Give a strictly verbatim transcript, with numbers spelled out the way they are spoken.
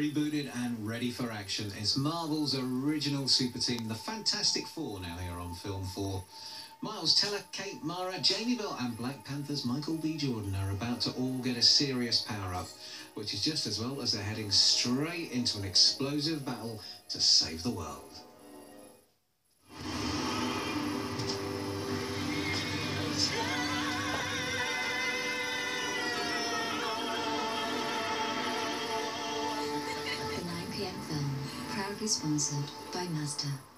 rebooted and ready for action. It's Marvel's original super team, the Fantastic Four, now here on Film four. Miles Teller, Kate Mara, Jamie Bell and Black Panther's Michael B. Jordan are about to all get a serious power-up, which is just as well as they're heading straight into an explosive battle to save the world. The nine p m film, proudly sponsored by Mazda.